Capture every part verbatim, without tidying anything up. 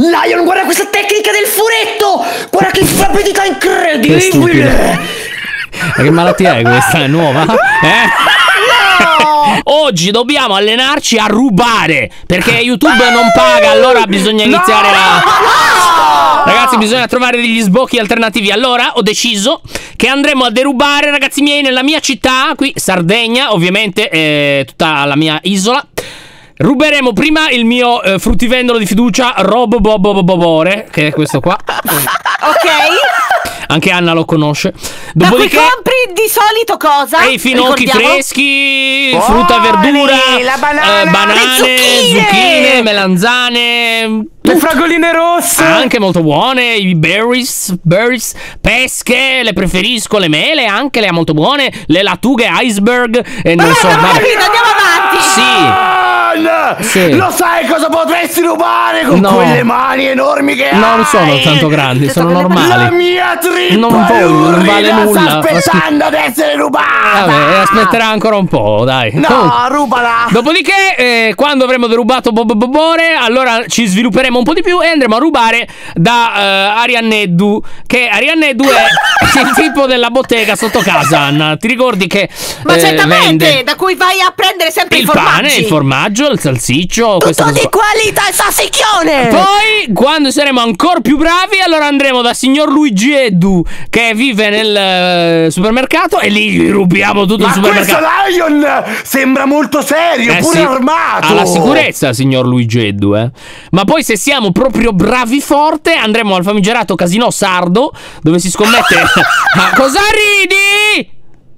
Lion, guarda questa tecnica del furetto! Guarda che rapidità incredibile! Che malattia è questa? È nuova? Eh? No! Oggi dobbiamo allenarci a rubare, perché YouTube non paga, allora bisogna iniziare no! a... No! Ragazzi, bisogna trovare degli sbocchi alternativi. Allora ho deciso che andremo a derubare, ragazzi miei, nella mia città, qui Sardegna, ovviamente, eh, tutta la mia isola. Ruberemo prima il mio eh, fruttivendolo di fiducia, Rob Bob Bobore, che è questo qua. Ok. Anche Anna lo conosce. Dopodiché da cui compri di solito cosa? E i finocchi Ricordiamo? freschi, Buoni, frutta e verdura, la banana, eh, banane, le zucchine, zucchine, melanzane, le fragoline rosse, anche molto buone, i berries, berries, pesche, le preferisco, le mele anche, le ha molto buone, le lattughe iceberg e non Vabbè, so, abbiamo vabbè. capito, andiamo avanti. Sì. Sì. Lo sai cosa potresti rubare con No. quelle mani enormi che No, hai? non sono tanto grandi, sono normali. La mia trippa Non voglio, non vale lurida nulla. sta aspettando ad essere rubata. Vabbè, aspetterà ancora un po', dai. No, Comunque, rubala. dopodiché, eh, quando avremo derubato Bob Bobore, allora ci svilupperemo un po' di più e andremo a rubare da uh, Arianneddu. Che Arianneddu è il tipo della bottega sotto casa, Anna. Ti ricordi che Ma eh, certamente, vende da cui vai a prendere sempre il i pane, formaggi. il formaggio, il salsiccio, queste Tutto cose di qua. qualità e sassicchione. Poi, quando saremo ancora più bravi, allora andremo da signor Luigi Eddu, che vive nel eh, supermercato, e lì gli rubiamo tutto Ma il supermercato. questo Lion sembra molto serio, Eh pure sì, armato. ha la sicurezza, signor Luigi Eddu, eh. Ma poi, se siamo proprio bravi forte, andremo al famigerato casino sardo, dove si scommette. Ma cosa ridi?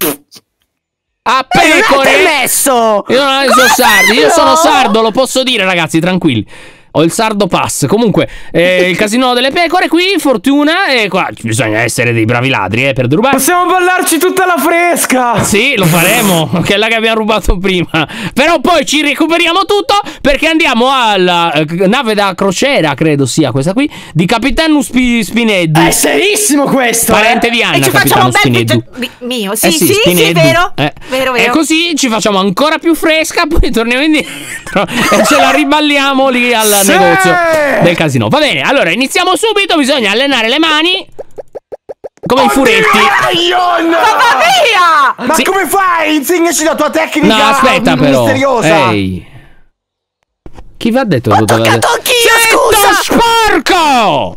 A pecore. permesso. Io non sono sardo, io no? sono sardo, lo posso dire, ragazzi, tranquilli. Ho il sardo pass. Comunque, eh, il casino delle pecore qui, fortuna. E qua bisogna essere dei bravi ladri, eh, per derubare. Possiamo ballarci tutta la fresca. Sì, lo faremo, che è la che abbiamo rubato prima. Però poi ci recuperiamo tutto, perché andiamo alla eh, nave da crociera, credo sia questa qui, di Capitano Spi Spineddu. È serissimo questo. Parente eh? di Anna, E ci facciamo Capitano un bel Spineddu. pizzo- mi- mio, sì, Eh sì, sì, Spineddu. vero. Eh. Vero, vero. E così ci facciamo ancora più fresca, poi torniamo indietro e ce la riballiamo lì al Sì! negozio del casino. Va bene, allora iniziamo subito, bisogna allenare le mani come i furetti. Lion! Mamma mia! Ma Sì. come fai? Insegnaci la tua tecnica No, aspetta però. misteriosa. Ehi. Chi vi ha detto Ho tutto? toccato anch'io, Zitto, scusa! sporco!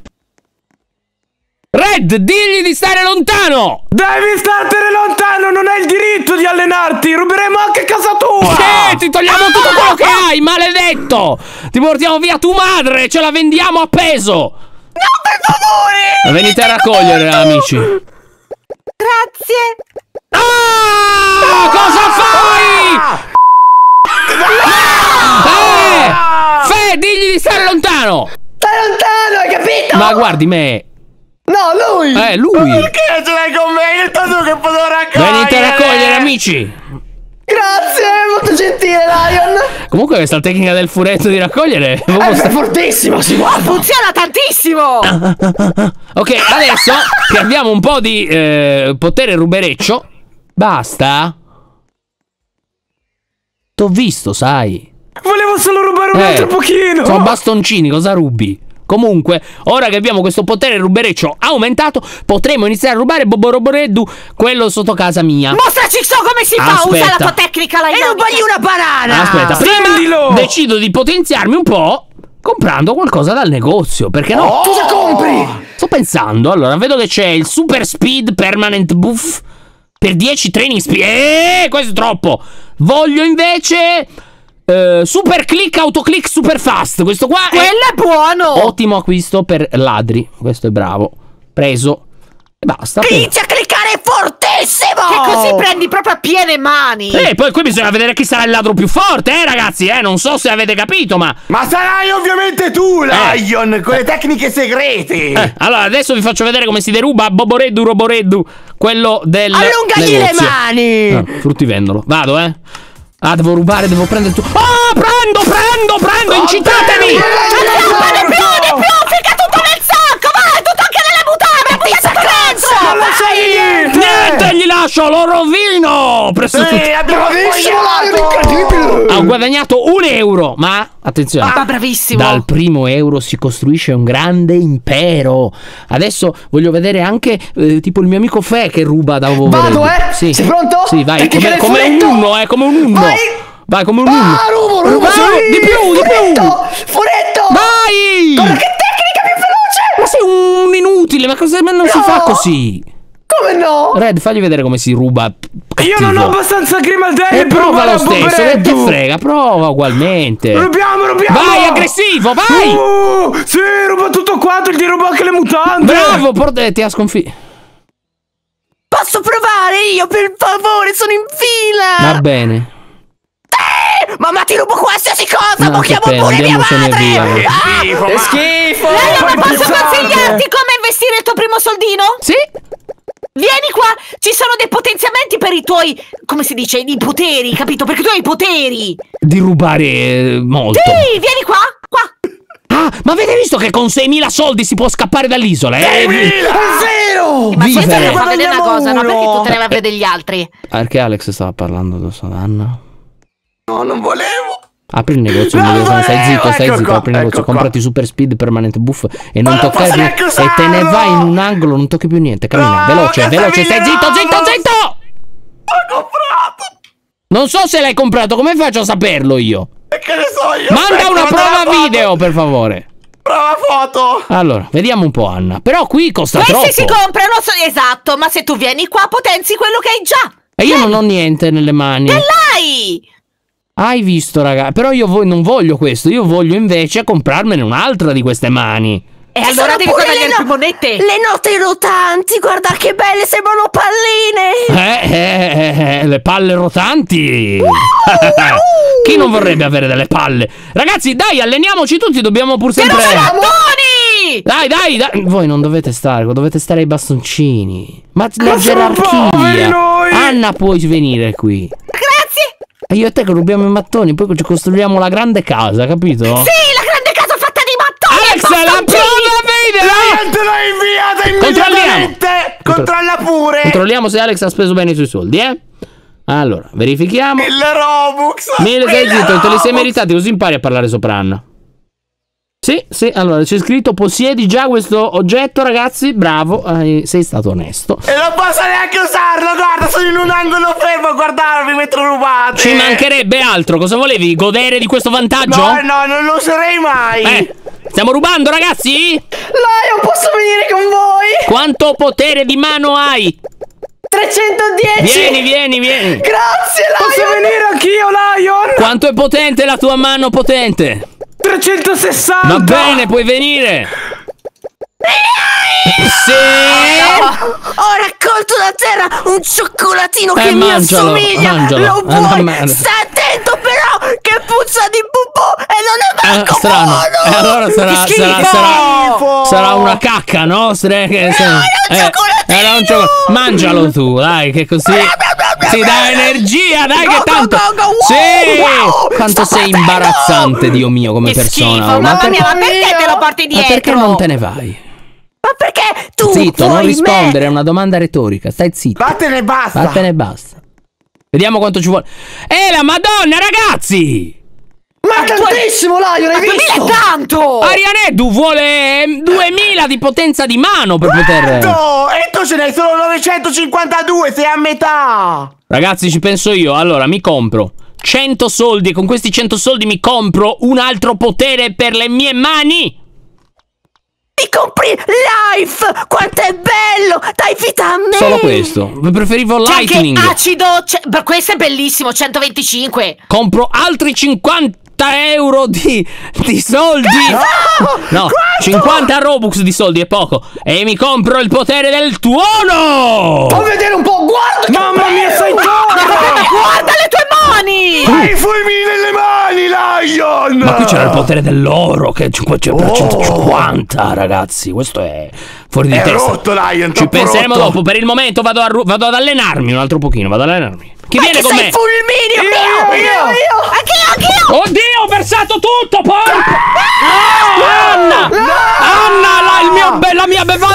Red, digli di stare lontano! Devi startene lontano, non hai il diritto di allenarti. Ruberemo anche casa tua. Sì, ti togliamo tutto quello che hai, maledetto! Ti portiamo via tu madre, ce la vendiamo a peso! No, per favore! Venite a raccogliere, amici. Grazie. Ah! Cosa fai? Eh! Fe, digli di stare lontano! Stai lontano, hai capito? Ma guardi me. No, lui. Eh, lui. Perché ce l'hai con me? Hai detto tu che potevo raccogliere. Venite a raccogliere, amici. Grazie, molto gentile, Lion. Comunque questa tecnica del furetto di raccogliere è proprio È sta- fortissimo, si guarda. Funziona tantissimo. Ok, adesso che abbiamo un po' di eh, potere rubereccio. Basta. T'ho visto, sai. Volevo solo rubare un Eh, altro pochino. Sono bastoncini, cosa rubi? Comunque, ora che abbiamo questo potere rubereccio aumentato, potremo iniziare a rubare Bobo Roboreddu, quello sotto casa mia. Mostraci so come si fa. Aspetta. Usa la tua tecnica, la E rubagli una banana. Aspetta, prima Prendilo. decido di potenziarmi un po' comprando qualcosa dal negozio, perché no? Oh, cosa compri? Sto pensando, allora, vedo che c'è il Super Speed Permanent Buff per dieci training speed. Eh, questo è troppo. Voglio invece eh, Super Click Autoclick Super Fast. Questo qua Quello è buono. ottimo acquisto per ladri. Questo è bravo. Preso. E basta. Inizia a cliccare fortissimo. Che così prendi proprio a piene mani. E poi qui bisogna vedere chi sarà il ladro più forte, eh ragazzi, eh. Non so se avete capito, ma Ma sarai ovviamente tu, Lion, con le tecniche segrete. Eh, allora adesso vi faccio vedere come si deruba Boboreddu Roboreddu, quello del Allungagli le negozio. mani. Ah, fruttivendolo. Vado, eh. Ah, devo rubare, devo prendere tu. Ah, prendo, prendo, prendo, incitatemi. Andiamo, di più, di più. Fica tutto nel sacco. Vai, tutto anche nelle mutande. Butta tutto Non lo sai niente. Niente, gli lascio, lo rovino. Presso Sì, tutti. abbiamo sbagliato. Ho guadagnato un euro. Ma attenzione, Ah, bravissimo. dal primo euro si costruisce un grande impero. Adesso voglio vedere anche eh, tipo il mio amico Fe che ruba da voi. Vado, eh? Sì. Sei pronto? Sì, vai. Tecnica Come, del come un furetto. uno, eh, come un uno. Vai. Vai come un uno. Ah, rubo, rubo, Vai, sì. di più, di più. Furetto, furetto. Vai! Guarda che tecnica più veloce. Ma sei un inutile, ma cosa ma non si No. fa così? Come no? Red, fagli vedere come si ruba. Io non ho abbastanza grimaldelli E per prova rubare lo un stesso, che te poveretto. frega, prova ugualmente. Rubiamo, rubiamo. Vai, aggressivo, vai! Uh, sì, ruba tutto quanto, gli rubo anche le mutande. Bravo, porta, ti ha sconfitto. Posso provare io, per favore? Sono in fila. Va bene. Mamma, ti rubo qualsiasi cosa. No, Ma che chiamo pena, pure mia andiamocene madre. via. Ah, Schifo, Che ma- schifo. Lei non posso pensate? consigliarti come investire il tuo primo soldino? Sì? Vieni qua, ci sono dei potenziamenti per i tuoi, come si dice, i poteri, capito? Perché tu hai i poteri. Di rubare eh, molto. Sì, vieni qua, qua. Ah, ma avete visto che con seimila soldi si può scappare dall'isola? Eh? È vero. Ma Vivere. aspetta che fa vedere una cosa, no? uno. Perché tu te ne vai a vedere degli altri. Perché Alex stava parlando addosso ad Anna? No, non volevo. Apri il negozio, Non il negozio, stai volevo, zitto, stai ecco zitto, qua, apri il negozio, ecco qua. comprati super speed permanente buff e non Ma non toccare posso più. neanche E te ne usarlo! vai in un angolo, non tocchi più niente. Cammina, No, veloce, che veloce, stai famiglia, zitto, no, zitto, no. zitto! Ho comprato. Non so se l'hai comprato, come faccio a saperlo io? E che ne so io? Manda Aspetta, una manda prova la foto. video, per favore. Prova foto. Allora, vediamo un po', Anna. Però qui costa Questi troppo. si comprano, so- esatto, ma se tu vieni qua potenzi quello che hai già. E io non ho niente nelle mani. Ce l'hai. Hai visto, raga? Però io vo- non voglio questo. Io voglio invece comprarmene un'altra di queste mani. E allora devi guadagnare più monete. Le note rotanti, guarda che belle, sembrano palline. Eh, eh, eh, le palle rotanti. Chi non vorrebbe avere delle palle? Ragazzi, dai, alleniamoci tutti. Dobbiamo pur sempre. Mattoni! Dai, dai, dai. Voi non dovete stare, dovete stare ai bastoncini. Ma la siamo gerarchia. poveri noi. Anna, puoi venire qui. Grazie. E io e te che rubiamo i mattoni, poi ci costruiamo la grande casa, capito? Sì, la grande casa fatta di mattoni. e Alex, la bastoncini. prova video! La gente l'ha inviata Controlliamo. immediatamente. Controlla pure. Controlliamo se Alex ha speso bene i suoi soldi, eh? Allora, verifichiamo. Il Robux. Mille, stai Il zitto, te li sei Robux. meritati, così impari a parlare sopra Anna. Sì, sì, allora c'è scritto possiedi già questo oggetto, ragazzi. Bravo, eh, sei stato onesto. E non posso neanche usarlo, guarda, sono in un angolo fermo a guardarvi mentre rubate. Ci mancherebbe altro, cosa volevi? Godere di questo vantaggio? No, no, non lo userei mai. Eh, stiamo rubando, ragazzi? Lion, posso venire con voi? Quanto potere di mano hai? trecentodieci. Vieni, vieni, vieni. Grazie, Posso Lion. venire anch'io, Lion? Quanto è potente la tua mano potente? trecentosessanta. Va bene, puoi venire. Sì. Ho raccolto da terra un cioccolatino Eh, che mi mangialo, assomiglia. mangialo. Lo Eh, vuoi? ma- ma- Stai attento però che puzza di pupù e non è Eh, manco strano. buono. E allora sarà, Che sarà, schifo! sarà, sarà una cacca, no? Stre- che- se- era un eh, cioccolatino! era un ciocco- Mangialo tu, dai, che così ti dà energia, dai, che Go, go, tanto. go, go, wow, Sì! wow, Quanto sto sei facendo! imbarazzante, Dio mio, come Che persona. schifo, Ma mamma per- mia, ma perché te lo porti ma dietro? perché non te ne vai? Ma perché tu Zitto, non vuoi rispondere, è me? una domanda retorica. Stai zitto. Vattene e basta. Vattene e basta. Vediamo quanto ci vuole. Eh, la Madonna, ragazzi! Ma tantissimo, Lion, hai Ma è visto? tanto. Arianeddu vuole ehm, duemila di potenza di mano per poter. Oh, e tu ce n'hai solo novecentocinquantadue, sei a metà. Ragazzi, ci penso io. Allora, mi compro cento soldi e con questi cento soldi mi compro un altro potere per le mie mani. Mi compri Life! Quanto è bello! Dai vita a me! Solo questo. Preferivo C'è anche Lightning. acido. c'è- beh, questo è bellissimo, centoventicinque. Compro altri cinquanta euro di, di soldi. No, cinquanta Robux di soldi è poco. E mi compro il potere del tuono. Fammi vedere un po', guarda che Mamma mia, sei Ma torto. guarda le tue mani. Hai i fulmini nelle mani, Lion. Ma qui c'era il potere dell'oro che è cinquanta per centocinquanta, ragazzi. Questo è fuori di È testa. rotto, Lion, Ci troppo penseremo rotto. dopo. Per il momento vado, a ru- vado ad allenarmi un altro pochino. Vado ad allenarmi. Chi Ma viene che con sei me? fulmineo! Io, io, io. Anch'io, anch'io. Oddio, ho versato tutto, poi! No! Anna! Anna, la, il mio be- la mia bevanda di pro-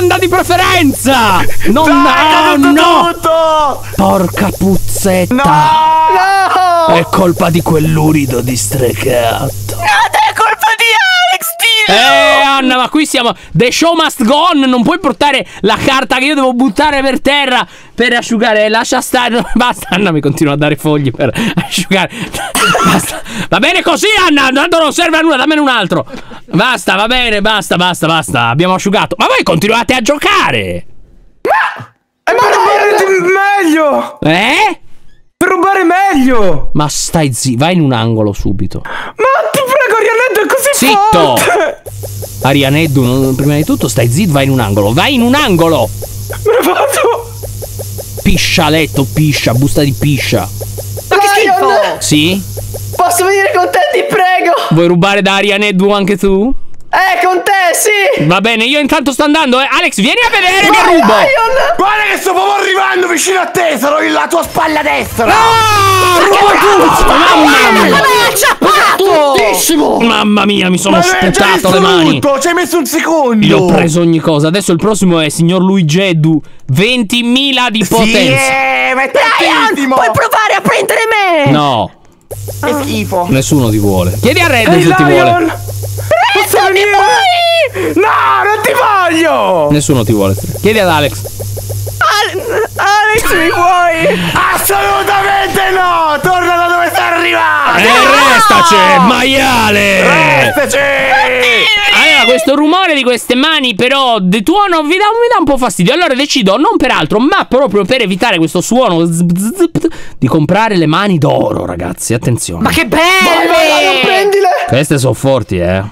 preferenza! Non Dai, no, no! tutto! Porca puzzetta! No! È colpa di quell'urido distregato. È colpa di Alex, dillo! Eh, Anna, ma qui siamo. The show must go on. Non puoi portare la carta che io devo buttare per terra per asciugare. Lascia stare. No, basta, Anna mi continua a dare fogli per asciugare. Basta. Va bene così, Anna. Tanto non serve a nulla. Dammene un altro. Basta, va bene, basta, basta, basta. Abbiamo asciugato. Ma voi continuate a giocare. Ma per rubare meglio! Eh? Per rubare meglio! Ma stai zi, vai in un angolo subito. Ma ti prego, Arianetto, è così Zitto! forte! Arianeddu, non- prima di tutto stai zitto, vai in un angolo. Vai in un angolo! Me ne vado! Piscia, letto, piscia, busta di piscia. Ma che schifo! Sì? Posso venire con te, ti prego? Vuoi rubare da Arianeddu anche tu? Eh, con te, sì! Va bene, io intanto sto andando, eh. Alex, vieni a vedere che Vai, rubo! Lion! Guarda che sto proprio arrivando vicino a te, sarò la tua spalla destra! Ah, rubo tutto! Mamma mia! Bruttissimo! Mamma mia, mi sono Ma l'hai già sputato le mani! distrutto, ci hai messo un secondo! Io ho preso ogni cosa. Adesso il prossimo è signor Luigeddu. ventimila di Sì, potenza. eh, ma è Brian, tantissimo! puoi provare a prendere me! No, Che schifo! nessuno ti vuole. Chiedi a Red Ehi, se ti vuole. Lion! Posso venire? No, non ti voglio! Nessuno ti vuole. Chiedi ad Alex. Alex, mi vuoi? Assolutamente no! Torna da dove sei arrivato! E restaci, maiale! Restaci! Allora, questo rumore di queste mani, però, di tuono vi dà, mi dà un po' fastidio. Allora decido, non per altro, ma proprio per evitare questo suono zip, zip, di comprare le mani d'oro, ragazzi. Attenzione. Ma che Vai, vai, vai, non belle! prendile! Queste sono forti, eh.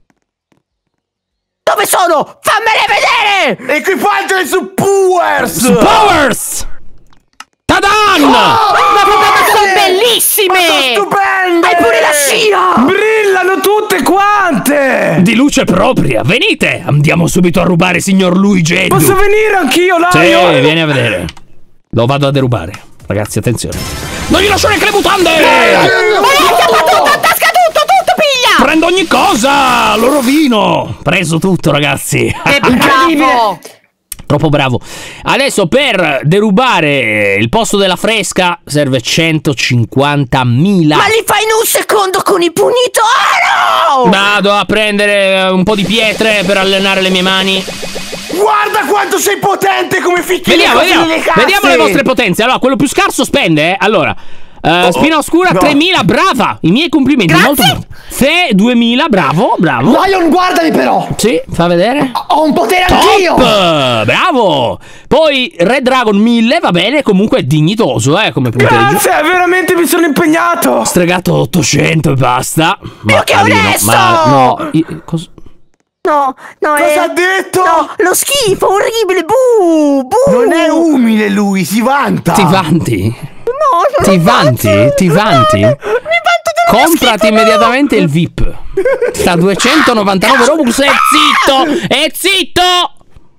Dove sono? Fammele vedere! Equipaggio dei Subpowers! Powers! Tadan! Ma sono bellissime! Stupende! Hai pure la scia! Brillano tutte quante! Di luce propria. Venite, andiamo subito a rubare signor Luigeddu. Posso venire anch'io, Sì, Lion? vieni a vedere. Lo vado a derubare. Ragazzi, attenzione. Non gli lascio neanche le mutande! Tutto, tasca tutto, tutto piglia! Prendo ogni cosa! Lo rovino! Preso tutto, ragazzi. Che bravo! Troppo bravo. Adesso per derubare il posto della fresca serve centocinquantamila. Ma li fai in un secondo con i pugni d'oro! Vado a prendere un po' di pietre per allenare le mie mani. Guarda quanto sei potente come ficchino Vediamo, così vediamo, nelle casse! vediamo le vostre potenze. Allora, quello più scarso spende, eh. Allora, eh, spina oscura no. tremila, brava. I miei complimenti. Molto bravo. Fe duemila, bravo, bravo. Lion, guardami però! Sì, fa vedere. Ho un potere Top! anch'io! Bravo! Poi Red Dragon mille, va bene, comunque è dignitoso, eh, come punteggio. Grazie, veramente mi sono impegnato! Stregato ottocento e basta. Ma che carino, onesto! ma no, i- cos- No, no, Cosa è... ha detto? No, lo schifo, orribile, buh, buh! Non è umile lui, si vanta! ti vanti? No, non Ti lo vanti? faccio. Ti vanti? No, mi vanto dello Comprati schifo, no. immediatamente il V I P. Sta duecentonovantanove Robux e zitto! E zitto!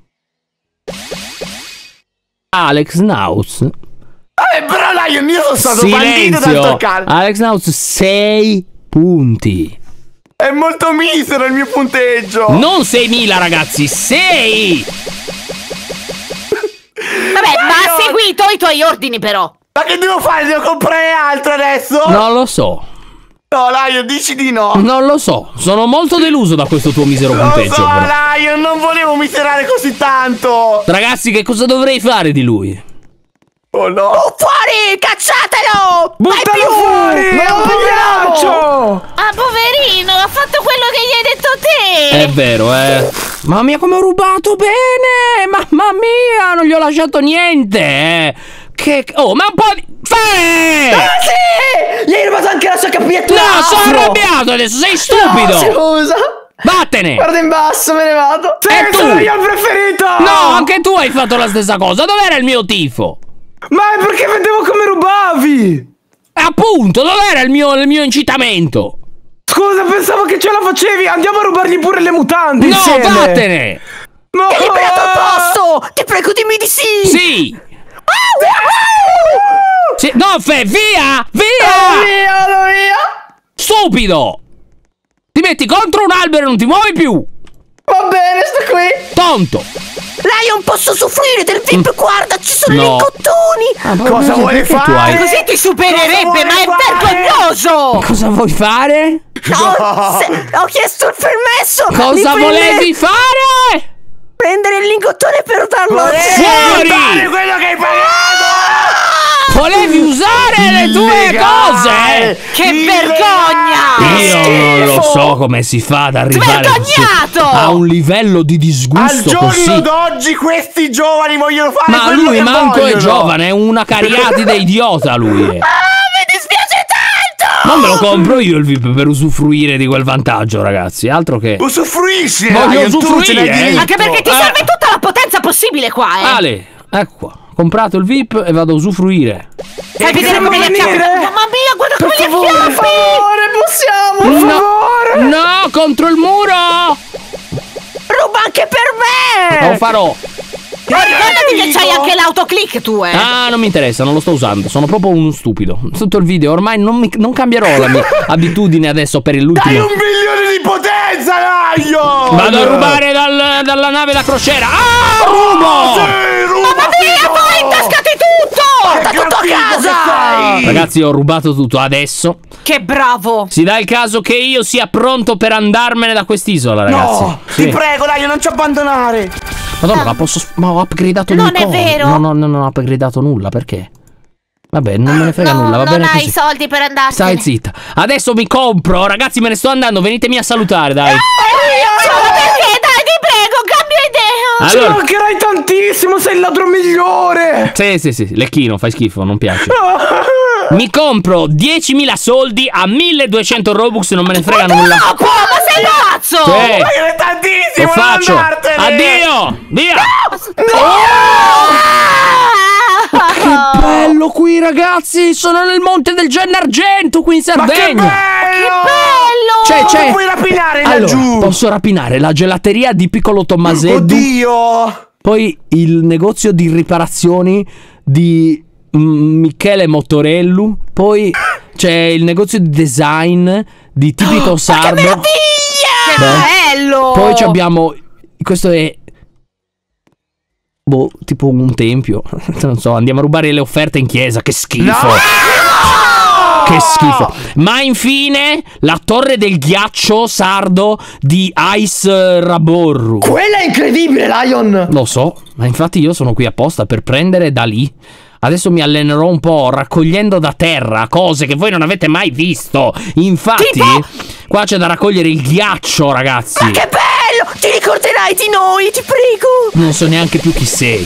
Alex Naus. Eh, però Lion, io sono stato bandito dal Silenzio. toccare! Alex Naus sei punti. È molto misero il mio punteggio! Non seimila, ragazzi, sei! Vabbè, ma ha seguito i tuoi ordini però! Ma che devo fare? Devo comprare altro adesso? Non lo so. No, Lion, dici di no! Non lo so. Sono molto deluso da questo tuo misero Lo punteggio. so, però. Lion, non volevo miserare così tanto! Ragazzi, che cosa dovrei fare di lui? Oh no! Oh, fuori, cacciatelo! Vai Buttalo più! fuori! È un vogliamo! pagliaccio! Ah, poverino, ha fatto quello che gli hai detto te! È vero, eh. Mamma mia, come ho rubato bene! Mamma mia, non gli ho lasciato niente, eh. Che... Oh, ma un po' di... Fe! Ah, sì! Gli hai rubato anche la sua capigliatura! No, sono afro! arrabbiato adesso, sei stupido! No, scusa! Vattene! Guarda in basso, me ne vado! Sì, E tu? sono io il preferito! No, anche tu hai fatto la stessa cosa. Dov'era il mio tifo? Ma è perché vedevo come rubavi! Appunto, dov'era il mio, il mio incitamento? Scusa, pensavo che ce la facevi! Andiamo a rubargli pure le mutande No, insieme! vattene! No! Hai liberato il posto! Ti prego, dimmi di sì! Sì! Sì, no, Fe, via! Vado Via! via, vado via! Stupido! Ti metti contro un albero e non ti muovi più! Va bene, sto qui! Tonto! Lion, posso soffrire del V I P? Guarda, ci sono No. i lingottoni. Ah, ma Cosa perché vuole tu fare? hai- Così ti supererebbe, Cosa ma è vuoi fare? vergognoso! Cosa vuoi fare? Ho, se- ho chiesto il permesso. di Cosa prendere- volevi fare? Prendere il lingottone per darlo a Fuori! Dare quello che hai pagato! Volevi usare le tue cose? Che Il vergogna! Io non lo so come si fa ad arrivare Vergognato! a un livello di Al disgusto giorno così. d'oggi questi giovani vogliono fare Ma quello lui che manco è vogliono. giovane, è una cariatide idiota lui. è. Mi dispiace tanto. Non me lo compro io il V I P per usufruire di quel vantaggio, ragazzi. Altro che. Usufruisci, Voglio Lion, tu ce usufruire, n'hai eh. diritto. Anche perché ti Eh. serve tutta la potenza possibile qua, eh! Ale, ecco qua. Ho comprato il V I P e vado a usufruire. Fai vedere come li acchiappi! Mamma mia, guarda come li Per acchiappi! favore, possiamo, per No, favore. no, contro il muro! Ruba anche per me. Lo farò. Ma ricordati che c'hai anche l'autoclick tu, eh! Ah, non mi interessa, non lo sto usando. Sono proprio uno stupido. Tutto il video, ormai non, mi- non cambierò la mia abitudine adesso per Hai l'ultimo. un milione di potenza, Lion! Vado a rubare dal- dalla nave la crociera. Ah, rubo! Sì, ruba Mamma mia, figo! poi intascati tutto! Porta tutto a Che figo casa. che sei! Ragazzi, ho rubato tutto. Adesso Che bravo! si dà il caso che io sia pronto per andarmene da quest'isola, ragazzi. No, Sì. ti prego, Lion, non ci abbandonare. Madonna, ma posso. Ma ho upgradato Non ogni è cosa. vero. No, no, no, non ho upgradato nulla, perché? Vabbè, non me ne frega No, nulla, va non bene hai così. soldi per andarsene. Stai zitta. Adesso mi compro, ragazzi, me ne sto andando. Venitemi a salutare, dai. Ma perché? Dai, ti prego, cambia idea! Ci Allora, mancherai tantissimo, sei il ladro migliore. sì, sì, sì, lecchino, fai schifo, non piace. Mi compro diecimila soldi a milleduecento Robux, non me ne frega nulla. No, qua, ma sei pazzo! Sì, Ma è tantissimo, lo non faccio. andartene. Addio, via. Ah! Che bello qui, ragazzi. Sono nel monte del Gennargentu, qui in Ma che Sardegna. bello! Bello! C'è, c'è. Lo puoi rapinare Allora, laggiù. posso rapinare la gelateria di Piccolo Tommaseddu. Oddio! Poi il negozio di riparazioni di mm, Michele Motorellu. Poi c'è il negozio di design di Tipico Sardo. Che Beh. bello! Poi ci abbiamo. Questo è. Boh, tipo un tempio. Non so, andiamo a rubare le offerte in chiesa. Che schifo. Che schifo. Ma infine la torre del ghiaccio sardo di Ice Raborru. Quella è incredibile, Lion. Lo so, ma infatti io sono qui apposta per prendere da lì. Adesso mi allenerò un po' raccogliendo da terra cose che voi non avete mai visto. Infatti, qua c'è da raccogliere il ghiaccio, ragazzi. Che bello! Ti ricorderai di noi, ti prego. Non so neanche più chi sei.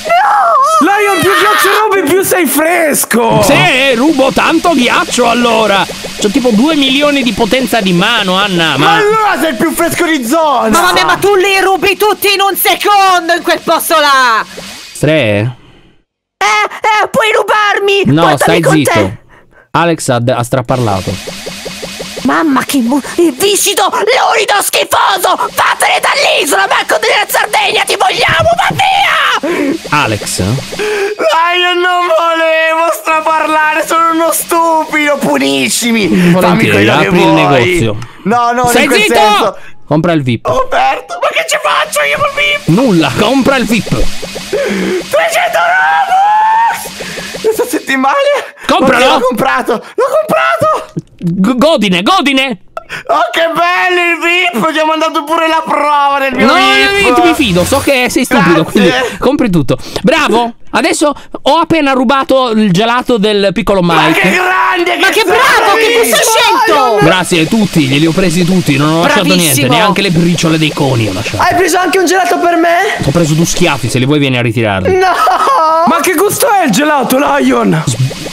Lion, più ghiaccio rubi, più sei fresco. Se rubo tanto ghiaccio allora. C'ho tipo due milioni di potenza di mano, Anna. Ma Ma allora sei il più fresco di zona! Mamma mia, ma tu li rubi tutti in un secondo in quel posto là! Stre? Eh, eh, puoi rubarmi. No, Portami stai con zitto. te. Alex ha, ha straparlato. Mamma che mu... Il viscido, lurido, schifoso. Vattene dall'isola, Marco della Sardegna, ti vogliamo, va via. Alex? Lion, non volevo straparlare, sono uno stupido, puniscimi! Fammi Volentieri, quello che apri il vuoi. negozio. No, no, Stai in quel zitto! senso. Compra il V I P. Roberto, ma che ci faccio io col V I P? Nulla, compra il V I P. trecento Robux! Non sto sentendo male? Compralo! Oddio, l'ho comprato! L'ho comprato! G- godine, godine! Oh, che bello il V I P! Ti ho mandato pure la prova del mio No, V I P! io mi fido, so che sei stupido, Grazie. quindi compri tutto. Bravo! Adesso ho appena rubato il gelato del piccolo Ma che Mike. grande Ma che bravo, che gusto hai scelto! Grazie a tutti, glieli ho presi tutti, non ho lasciato niente, Bravissimo. neanche le briciole dei coni ho lasciato. Hai preso anche un gelato per me? Ho preso due schiaffi, se li vuoi vieni a ritirarli. No! Ma che gusto è il gelato, Lion?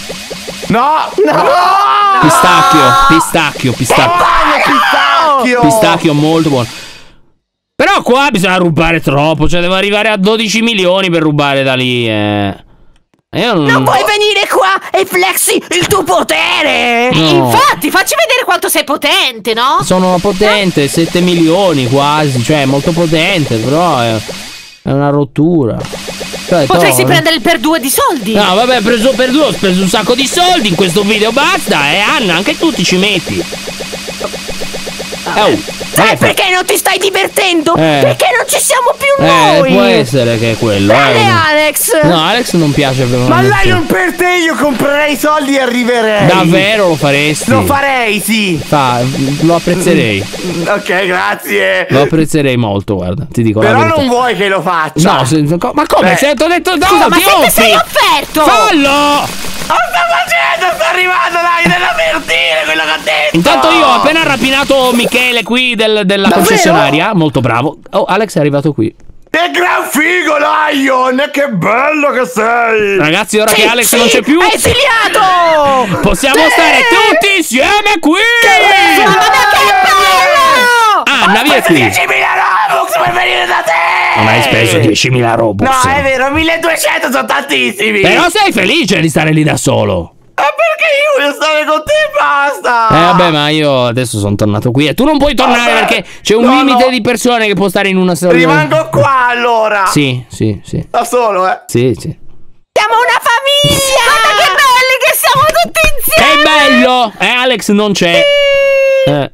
No! Pistacchio, pistacchio, pistacchio. Pistacchio! Pistacchio molto buono. Però qua bisogna rubare troppo, cioè devo arrivare a dodici milioni per rubare da lì, eh. E io non... Non puoi venire qua e flexi il tuo potere. No. Infatti, facci vedere quanto sei potente, no? Sono potente, sette milioni quasi, cioè molto potente, però è, è una rottura. Cioè, Potresti to- prendere il per due di soldi. No, vabbè, preso per due, ho speso un sacco di soldi in questo video, basta, e eh, Anna, anche tu ti ci metti. Oh. Sai Eh, fa- perché non ti stai divertendo? Eh. Perché non ci siamo più Eh, noi! può essere che è quello. Dale, eh. Alex! No, Alex non piace per Ma lei non per te, io comprerei i soldi e arriverei. Davvero lo faresti? Lo farei, sì. Fa, lo apprezzerei. Ok, grazie. Lo apprezzerei molto, guarda. Ti dico la Però verità. non vuoi che lo faccia. No, se- co- ma come? Beh. Se ti ho detto no, Scusa, ma ti se ti offri! sei offerto! Fallo! Cosa sta facendo? Sta arrivando, dai, deve avvertire quello che ha detto. Intanto io ho appena rapinato Michele qui del- della Davvero? concessionaria. Molto bravo. Oh, Alex è arrivato qui. Che gran figo, Lion! E che bello che sei! Ragazzi, ora Sì, che Alex sì, non c'è più, È esiliato! possiamo stare tutti insieme qui! Mamma mia, che bello! Anna, vieni qui. diecimila Robux per venire da te! Non hai speso diecimila Robux. No, è vero, milleduecento sono tantissimi! Però sei felice di stare lì da solo. Ma perché io voglio stare con te e basta! Eh vabbè, ma io adesso sono tornato qui e tu non puoi tornare Vabbè. perché c'è un No, limite no. di persone che può stare in una sola. Rimango qua allora! Sì, sì, sì. Da solo, eh! Sì, sì. Siamo una famiglia! Guarda che belli che siamo tutti insieme! Che bello! Eh, Alex non c'è. Eh.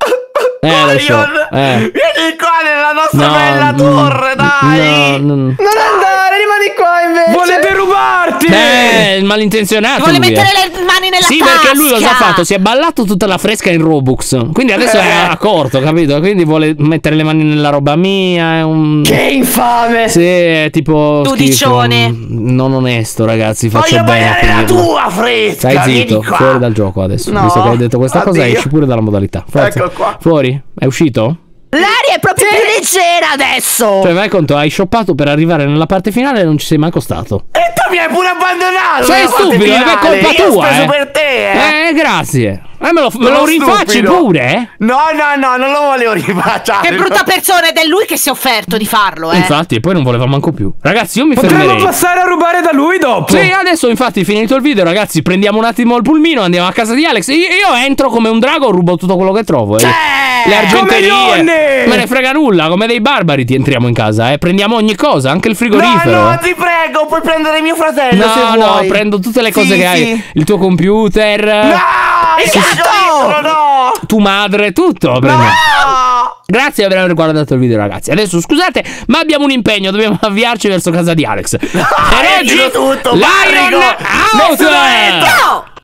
Eh, lo so. Lion, Eh. vieni qua nella nostra No, bella mm, torre, No, dai! no. Non andare, rimani qua invece. Volete rubarti? Eh, il malintenzionato. Vuole lui è. mettere le mani nella Sì, tasca. perché lui cosa ha fatto? Si è ballato tutta la fresca in Robux. Quindi adesso è accorto, capito? Quindi vuole mettere le mani nella roba mia. È un. Che infame. Sì, è tipo. Tudiccione. schifo. Non onesto, ragazzi. Faccio Voglio bene a ballare la finirlo. tua fresca! Stai vieni zitto, qua. fuori dal gioco adesso. No, Visto che hai detto questa cosa, addio. esci pure dalla modalità. Forza. Ecco qua. Fuori? È uscito? L'aria è proprio più leggera adesso! Cioè, vai conto, hai shoppato per arrivare nella parte finale e non ci sei mai costato. E tu mi hai pure abbandonato! Sei nella parte stupido, è finale. colpa Io ho tua, speso eh. per te, eh! Eh, grazie. Eh, me lo, me Sono lo rinfacci stupido. pure, eh? No, no, no, non lo volevo rifacciare! Che brutta persona ed è lui che si è offerto di farlo, eh. Infatti, e poi non voleva manco più. Ragazzi, io mi Potremmo fermerei. passare a rubare da lui dopo. Sì, adesso infatti finito il video, ragazzi, prendiamo un attimo il pulmino, andiamo a casa di Alex. Io, io entro come un drago, rubo tutto quello che trovo. eh. Le argenterie. come Me ne frega nulla, come dei barbari ti entriamo in casa, eh. Prendiamo ogni cosa, anche il frigorifero. No, no, ti prego, puoi prendere mio fratello se No, vuoi. no, prendo tutte le cose Sì, che hai. sì. Il tuo computer, No, il Sì, sì. gatto! No! tu madre, tutto. prendiamo. No! Grazie di aver guardato il video, ragazzi. Adesso scusate, ma abbiamo un impegno, dobbiamo avviarci verso casa di Alex. Per hai detto tutto, Lion Barrigo! out! Nessuno entra! No!